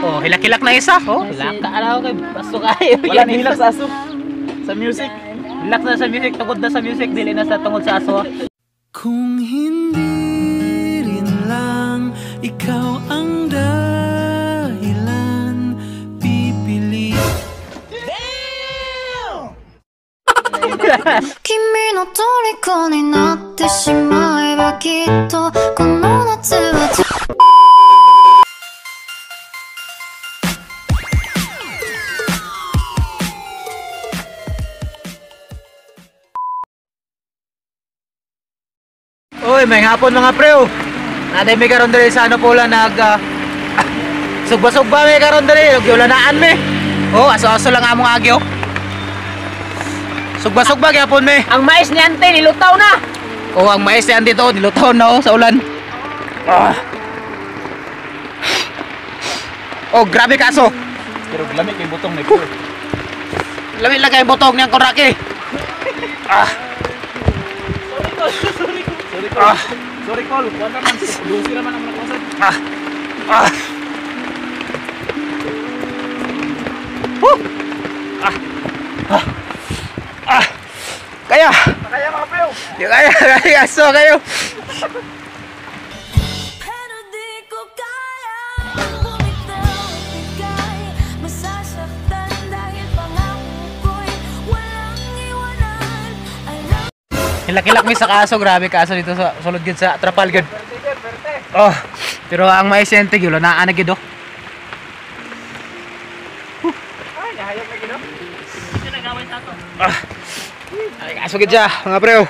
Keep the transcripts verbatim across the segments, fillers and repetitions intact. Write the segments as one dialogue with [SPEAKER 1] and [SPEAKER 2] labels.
[SPEAKER 1] Oh, hilak-hilak na isa. Oh, hilak ka araw kay baso kayo.
[SPEAKER 2] Wala ni hilak sa aso. Sa music.
[SPEAKER 1] Hilak na sa music, tungkol na sa music, dili na sa tungkol sa aso.
[SPEAKER 3] Kung hindi rin lang ikaw ang dahilan, pipili. Damn!
[SPEAKER 4] 君の虜になってしまえばきっとこの夏は
[SPEAKER 1] Uy, may hapon mga preo. Naday may karon diri sa ano pula nag uh, sugba-sugba may karon diri, nagyulanaan me. Oh, aso-aso lang among agyo. Sugba-sugba gyapon me.
[SPEAKER 2] Ang mais ni ante nilutaw na.
[SPEAKER 1] Oh, ang mais yan dito, nilutaw na oh sa ulan. Ah. Oh, grabe kaso.
[SPEAKER 2] Pero lamig kay butong ni Col.
[SPEAKER 1] Lamig lang kay butong niyang korake. Ah.
[SPEAKER 2] Sorry Col.
[SPEAKER 1] Ah.
[SPEAKER 2] Sorry Col. Wala man dusi naman ang nakusan.
[SPEAKER 1] Ah. Ah. Huh. Ah. Ah. Ah. Kaya.
[SPEAKER 2] Kaya mga preo.
[SPEAKER 1] Di kaya, kaya aso kayo.
[SPEAKER 4] Pero di ko kaya bumitaw at bigay masasaktan dahil pangako ko'y walang iwanan. Alam
[SPEAKER 1] Hilak-hilak mi sa kaso, grabe kaso dito sa sulod gid sa Trafalgar. Oh, pero ang maisente gyud na ana gid oh.
[SPEAKER 2] Ay, nahayag na gino. Hindi nagaway sa to.
[SPEAKER 1] Ah. Ay kaso gid siya, mga preo.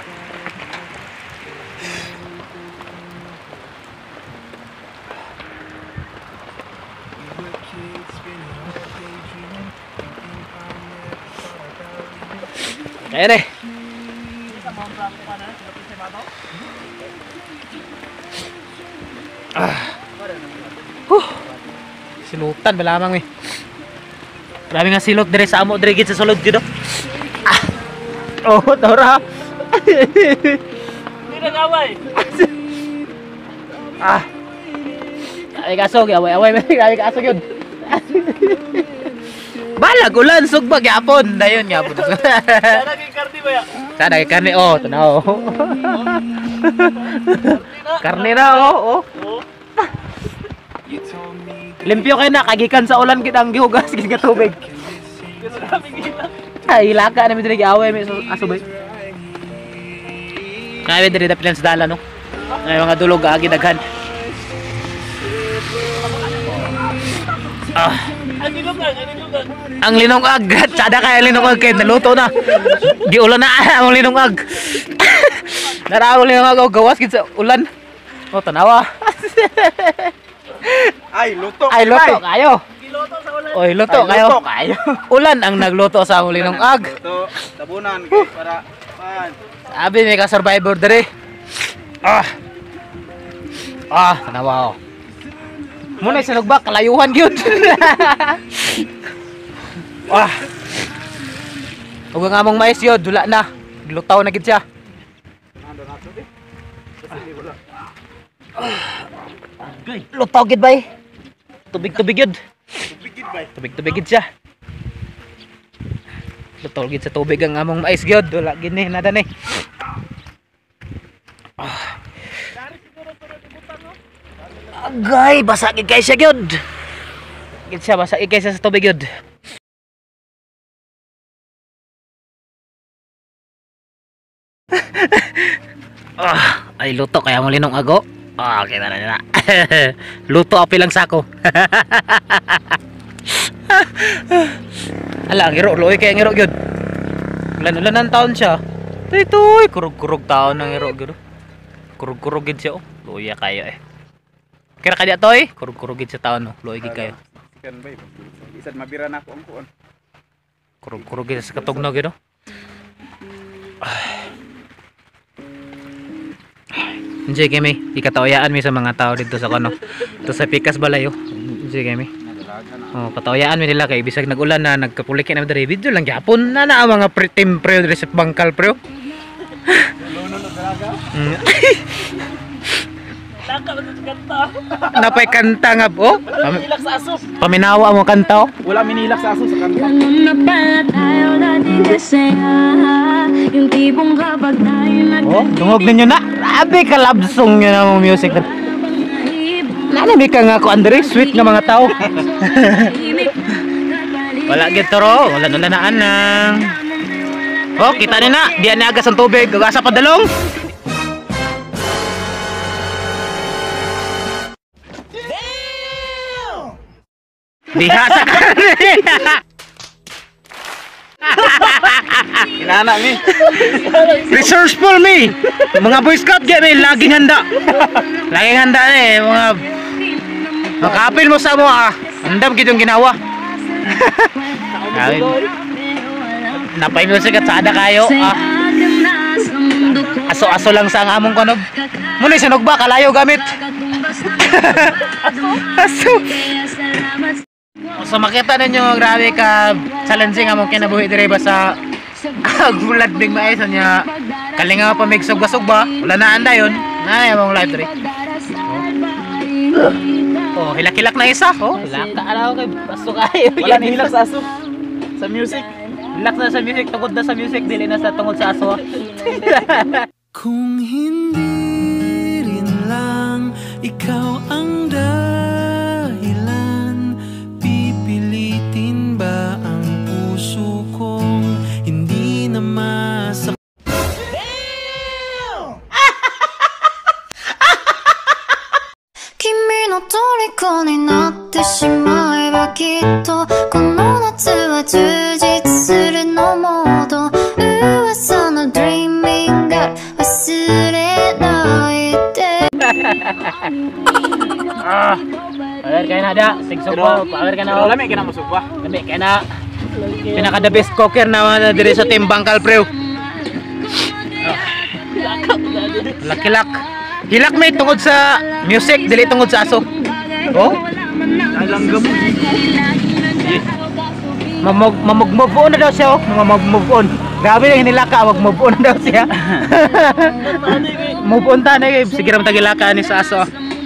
[SPEAKER 1] Kaya na eh. Ah. Huh. Silutan ba lamang eh. Grabe nga silot dire sa amo dire gid sa sulod gid oh. Ah. Oh, tora.
[SPEAKER 2] Hindi nagaway.
[SPEAKER 1] Ah. Ay kaso away-away may ay kaso gyud. Balag ulan sugba gyapon dayon gyapon.
[SPEAKER 2] Sana kay kardi ba ya?
[SPEAKER 1] Sana kay karne oh, tanaw. Karne na oh, oh. Limpyo kay na kagikan sa ulan gid ang gihugas gid nga tubig.
[SPEAKER 2] Pero dami kita.
[SPEAKER 1] Ay ilaka na mi diri giaway mi asubay. Kaya diri dapilan sa dala no. Ay mga dulog agi daghan. Ah.
[SPEAKER 2] Ang gilugan, ang gilugan.
[SPEAKER 1] Ang linong ag, tsada kaya linong ag kaya naluto na. Giulan na ang linong ag. Naraw linong ag gawas gid sa ulan. Oh tanawa.
[SPEAKER 2] Ay, luto.
[SPEAKER 1] Ay luto kayo.
[SPEAKER 2] Giluto sa ulan.
[SPEAKER 1] Oy luto
[SPEAKER 2] Ay,
[SPEAKER 1] kayo.
[SPEAKER 2] luto kayo.
[SPEAKER 1] Ulan ang nagluto sa among linong ag.
[SPEAKER 2] Luto, tabunan kay para pan.
[SPEAKER 1] Sabi may ka survivor dere. Ah. Ah, tanawa oh. Muna sinugbak kalayuhan gyud. Ah. Ug ang among mais yun, dula na. Glutaw na gid siya.
[SPEAKER 2] Nando nato di. Kasi wala.
[SPEAKER 1] Lutaw gid bay. Tubig-tubig yun.
[SPEAKER 2] Tubigid ba?
[SPEAKER 1] Tubig-tubig gid siya. Lutaw gid sa tubig ang among mais gyud, wala gid ni nada ni. Ah. Agay, basa gid kay siya gyud. Gid siya basa gid kay siya sa tubig gyud. Ah, ay luto kaya mo linong ago. Ah, okay na na. Luto api lang sako. Ala, ang iro loy kay ang iro gyud. Ulan-ulan ang taon siya. Toy-toy, kurog-kurog taon ang iro gyud. Kurog-kurog gid siya oh. Luya kayo eh. Kira kaya toy, kurog-kurog gid sa taon oh. Luya gid kayo.
[SPEAKER 2] Kan bay. Isad mabira na ako ang kuan.
[SPEAKER 1] Kurog-kurog gid sa katugnog gyud oh. Enjoy kami, ikatawayaan mi sa mga tao dito sa kano. Dito sa Pikas Balayo. Enjoy kami. Oh, katawayaan mi nila kay bisag nag-ulan na nagkapulikin na diri video lang gyapon na na ang mga pre-team pre diri sa bangkal pre.
[SPEAKER 2] Luno no dalaga. Nilaka ba ito kanta?
[SPEAKER 1] Napay kanta nga oh. Pam
[SPEAKER 2] Minilak sa aso.
[SPEAKER 1] paminawa mo kanta oh.
[SPEAKER 2] Wala minilak sa aso sa kanta.
[SPEAKER 4] Ganun na pala tayo dati kasi ah, yung tipong kapag tayo
[SPEAKER 1] Oh, tungog ninyo na. Grabe ka love song yun ang music. Nanami ka nga ko Andre, sweet nga mga tao. Wala gito ro, wala wala na anang. Oh, kita ni na, diyan ni agas ang tubig, gagasa pa dalong. Diha sa kanila.
[SPEAKER 2] Kinana mi.
[SPEAKER 1] Resourceful me. Mga Boy Scout gyud may laging handa. Laging handa eh mga makapil mo sa mo ah. Andam gid yung ginawa. Napay music at sada kayo ah. Aso-aso lang sa ang among kanog. Muna sinog ba kalayo gamit. Aso. So makita ninyo grabe ka challenging among kinabuhi dire ba sa agulad big maayos niya kalinga pa mig sugba ba wala na anda yon na among live dire. Oh, hilak-hilak na isa oh. Hilak ka araw kay basto kayo.
[SPEAKER 2] Wala nilak sa aso. Sa music.
[SPEAKER 1] Hilak na sa music, tungod na sa music, dili na sa tungod sa aso.
[SPEAKER 3] Kung hindi rin lang ikaw ang dahilan, pipilitin ba ang puso kong hindi na masak?
[SPEAKER 4] 君の虜になってしまえばきっとこの夏は充実するのモード噂の Dreaming God 忘れないで
[SPEAKER 1] Ah, power kayo na da, sigsog po, power ka na oh.
[SPEAKER 2] Lami ka na masugba.
[SPEAKER 1] Lami kayo na. Pinaka the best cooker na na dire sa Team Bangkal Preo. Lakilak. Hilak may tungod sa music, dili tungod sa aso. Oh?
[SPEAKER 2] Langgam.
[SPEAKER 1] Mamog mamog-move on na daw siya oh. Mamog-move on. Grabe lang hinilaka, mag-move on na daw siya. Move on ta na eh. Sige ram tagilaka ni sa aso.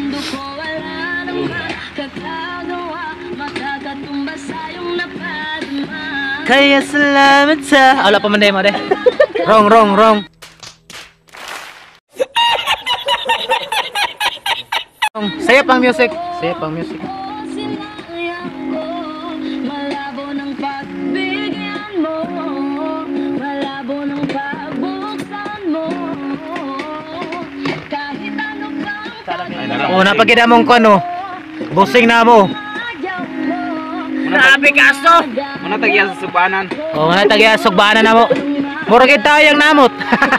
[SPEAKER 1] Kaya salamat sa... Ah, wala pa man mo de. Wrong, wrong, wrong. Saya pang music. Saya pang music.
[SPEAKER 4] Malabo ng pagbigyan mo, malabo ng pagbuksan mo, kahit ano pa
[SPEAKER 1] Oh, napagida mong kuno. Busing na mo. Grabe ka aso.
[SPEAKER 2] Muna tagya sa subanan.
[SPEAKER 1] Oh, nga tagya sugbana na mo. Mura kita yang namot.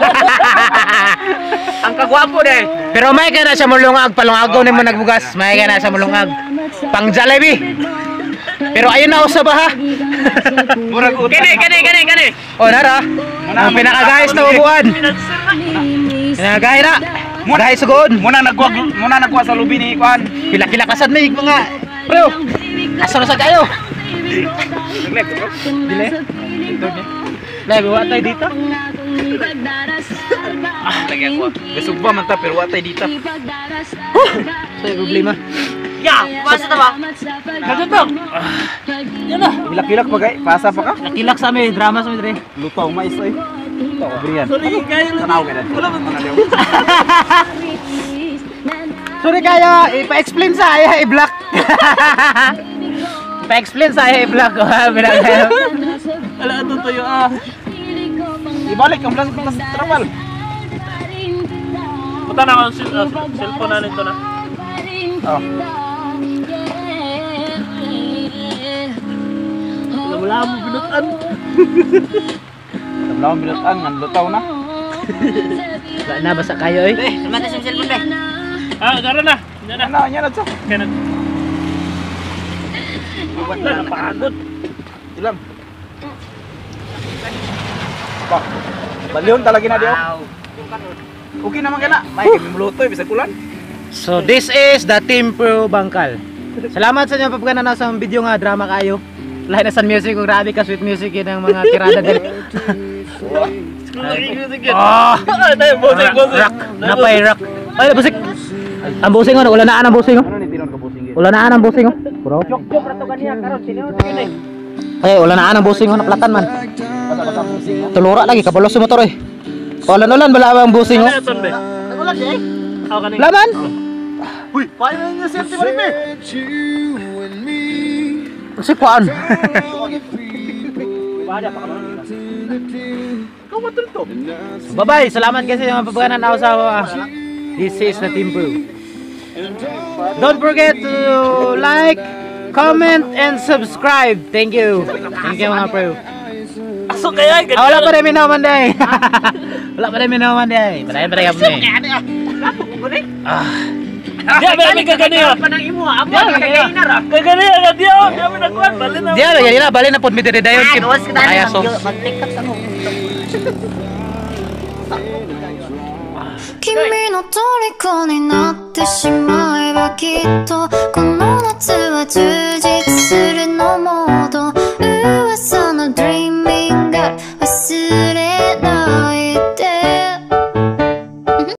[SPEAKER 2] Ang kagwapo de.
[SPEAKER 1] Pero may ka na sa mulungag, palungagaw ni mo nagbugas. May ka na sa mulungag. Pang Jollibee. Pero ayun na usa ba ha?
[SPEAKER 2] Murag utan.
[SPEAKER 1] Kani, kani, kani, kani. Oh, nara. Ang pinaka-guys na ubuan. Pinaka-guys na. Guys sugod.
[SPEAKER 2] Muna nagkuha muna nagkuha sa lubi ni Kuan.
[SPEAKER 1] Pila-pila kasad may mga. Bro. Asa na sa kayo?
[SPEAKER 2] Naglek bro.
[SPEAKER 1] Dile. Lagi wa tayo dito.
[SPEAKER 2] Ah, lagi ako. Gasugba man ta pero watay dito.
[SPEAKER 1] Sa problema.
[SPEAKER 2] Ya, pasa ta ba? Nagtutok. Yan na. Hilak-hilak pa kay. Pasa pa ka?
[SPEAKER 1] Nakilak sa amin, drama sa amin dre.
[SPEAKER 2] Lutaw mais oy. Lutaw brian.
[SPEAKER 1] Sorry kayo.
[SPEAKER 2] Tanaw ka na. Wala man tanaw.
[SPEAKER 1] Sorry kayo, ipa-explain sa ay i-block. Pa-explain sa ay i-block ko ha, binagayo.
[SPEAKER 2] Wala ito tuyo ah. Ibalik ang plus plus travel. Puta na ang cellphone na nito na. Oh. Wala mo binutan. Wala mo binutan, ngan lutaw na.
[SPEAKER 1] Wala na, basa kayo eh.
[SPEAKER 2] Eh, mata sa cellphone be. Ah, garo na. Yan na. Yan na, to. Kaya na. Wala na, pagod. Ilang. Ba. Balion talaga na diyo. Okay naman kaya na. May kami muluto eh, bisag ulan.
[SPEAKER 1] So this is the Team Pro Bangkal. Salamat sa inyo pagkana na sa video nga drama kayo. Lahat na sa music ko, grabe ka sweet music yun ang mga tirada din. Ah,
[SPEAKER 2] Ay, tayo, bosik, bosik.
[SPEAKER 1] rock, napay rock. Ay, busik. Ang busing oh, wala na ang busing oh.
[SPEAKER 2] Ano ni tinon ka busing?
[SPEAKER 1] Wala na ang busing oh. Bro.
[SPEAKER 2] Jok ra to kaniya karon sino yun eh.
[SPEAKER 1] Eh, wala na ang busing oh, naplatan man.
[SPEAKER 2] Basta-basta busing.
[SPEAKER 1] Tulura lagi kabalos sa motor eh. Ulan-ulan bala ang busing oh.
[SPEAKER 2] Nagulan di eh. Aw kanina.
[SPEAKER 1] Laman.
[SPEAKER 2] Uy, paano niya safety balik eh?
[SPEAKER 1] Si kuan.
[SPEAKER 2] Bada pa ka man. Kau matul to.
[SPEAKER 1] Bye-bye. Salamat kasi sa mga pagpaganan ako sa uh, this is the Team Bro. Don't forget to like, comment, and subscribe. Thank you. Thank you mga bro.
[SPEAKER 2] Aso kaya
[SPEAKER 1] Ah, wala pa rin minaman day. Wala pa rin minaman day. Padayon pa rin kami. Ah.
[SPEAKER 2] Dia may kagani ah. Panang imo ah. Amo kagani na ra. Kagani ra dia. Dia may nakuan bali na.
[SPEAKER 1] Dia lagi na bali na pud mi diri dayon kay. Kaya so.
[SPEAKER 2] Mag-tiktok sa mo.
[SPEAKER 4] 君の虜になってしまえばきっとこの夏は充実するのモード噂の Dreaming が忘れ